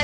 وقال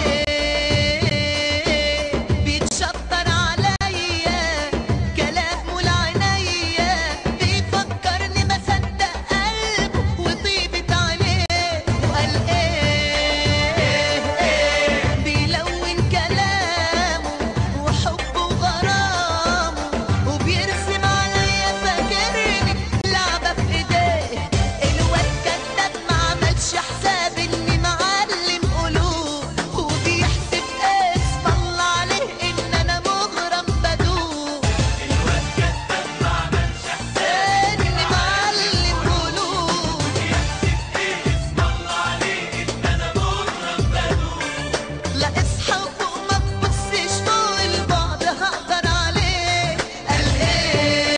ايه بيتشطر عليا كلامه العينيا بيفكرني ما صدق قلبه وطيبة عينيه وقال ايه بيلون كلامه وحبه وغرامه وبيرسم عليا فاكرني لعبة في ايديه. الواد كداب ما عملش حساب اني معلم قلوب وبيحسب اسم الله عليه ان انا مغرم بدوب. الواد كداب ما عملش حساب اني معلم قلوب وبيحسب اسم الله عليه ان انا مغرم بدوب. لا اصحى وفوق ما تبصش فوق البعد هقدر عليه. قال ايه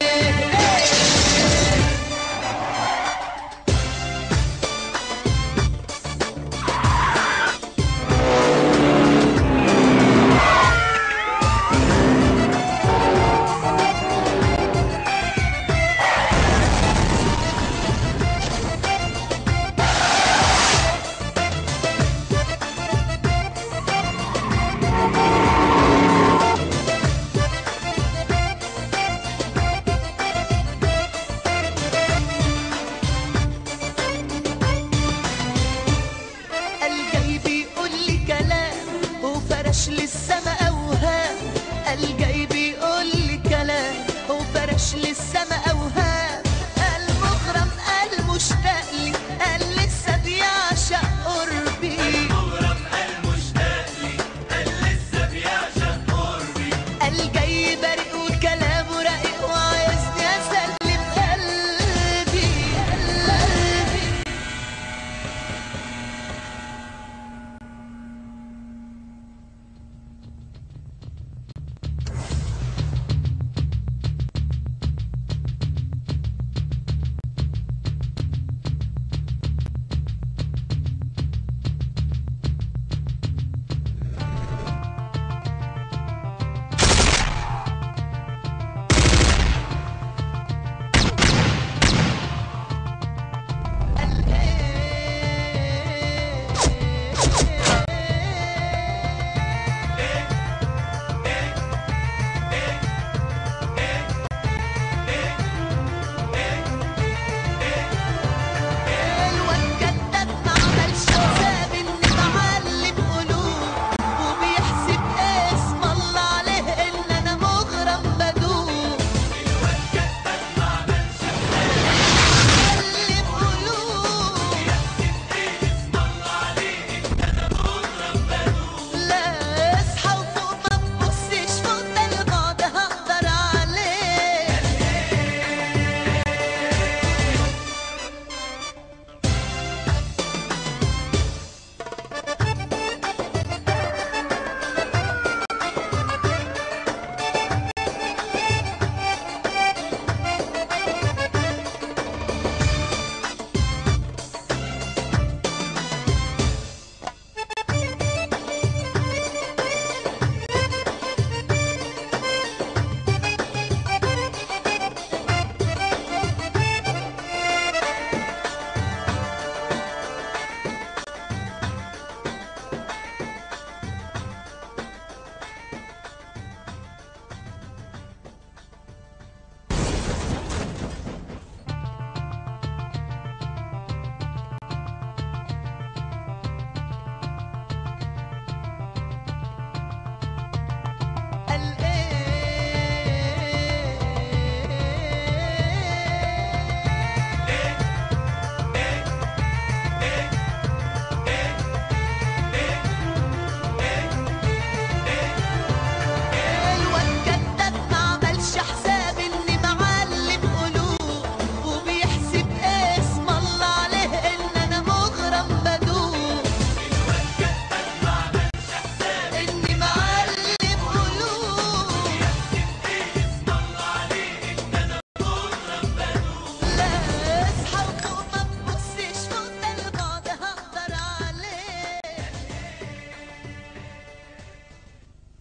قال جاي بيقول لي كلام وفرش لي السما اوهام. قال جاي بيقول لي كلام وفرش لي السما